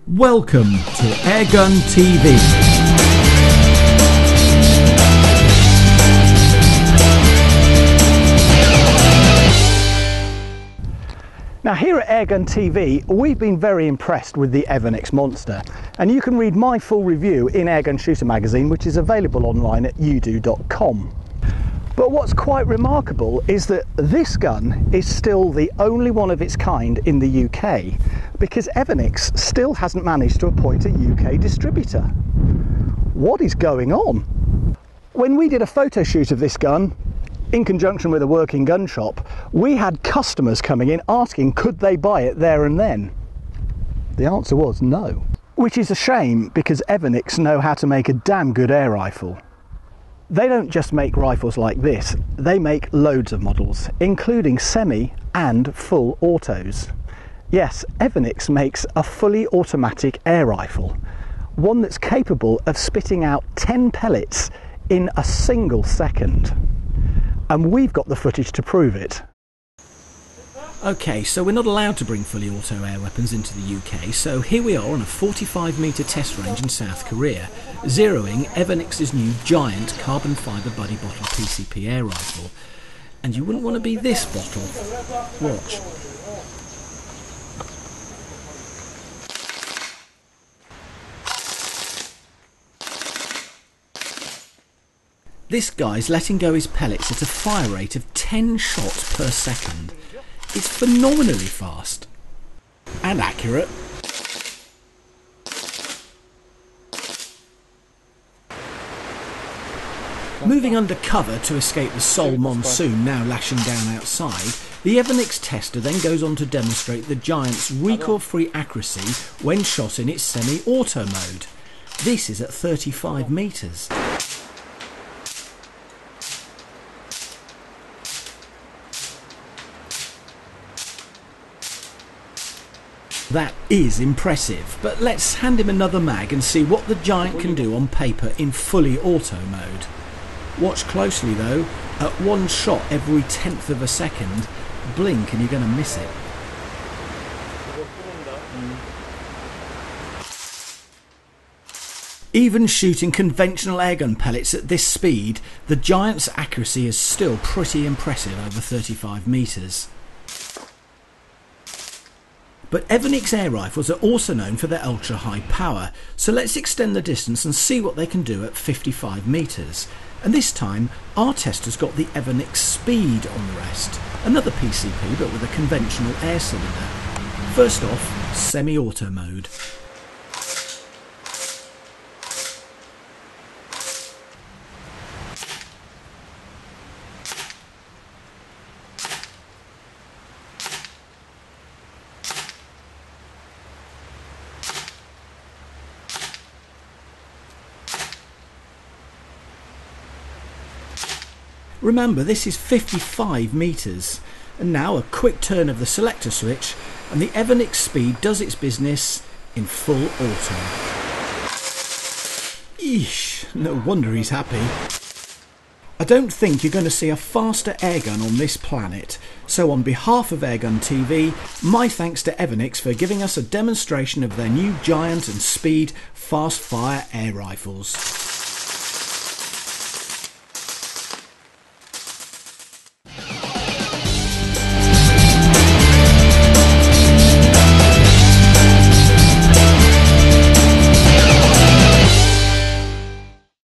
Welcome to Airgun TV. Now here at Airgun TV, we've been very impressed with the Evanix Monster, and you can read my full review in Airgun Shooter magazine, which is available online at udo.com. But what's quite remarkable is that this gun is still the only one of its kind in the UK, because Evanix still hasn't managed to appoint a UK distributor. What is going on? When we did a photo shoot of this gun, in conjunction with a working gun shop, we had customers coming in asking could they buy it there and then. The answer was no. Which is a shame, because Evanix know how to make a damn good air rifle. They don't just make rifles like this, they make loads of models, including semi and full autos. Yes, Evanix makes a fully automatic air rifle, one that's capable of spitting out 10 pellets in a single second. And we've got the footage to prove it. Okay, so we're not allowed to bring fully auto air weapons into the UK, so here we are on a 45-metre test range in South Korea, zeroing Evanix's new giant carbon fibre buddy bottle PCP air rifle. And you wouldn't want to be this bottle. Watch. This guy's letting go his pellets at a fire rate of 10 shots per second. It's phenomenally fast and accurate. Moving under cover to escape the Seoul monsoon now lashing down outside, the Evanix tester then goes on to demonstrate the Giant's recoil-free accuracy when shot in its semi-auto mode. This is at 35 metres. That is impressive, but let's hand him another mag and see what the Giant can do on paper in fully auto mode. Watch closely though, at one shot every 10th of a second, blink and you're going to miss it. Even shooting conventional airgun pellets at this speed, the Giant's accuracy is still pretty impressive over 35 metres. But Evanix air rifles are also known for their ultra high power, so let's extend the distance and see what they can do at 55 metres. And this time our tester's got the Evanix Speed on the rest, another PCP but with a conventional air cylinder. First off, semi-auto mode. Remember, this is 55 metres, and now a quick turn of the selector switch and the Evanix Speed does its business in full auto. Eesh, no wonder he's happy. I don't think you're going to see a faster airgun on this planet, so on behalf of Airgun TV, my thanks to Evanix for giving us a demonstration of their new Giant and Speed fast fire air rifles.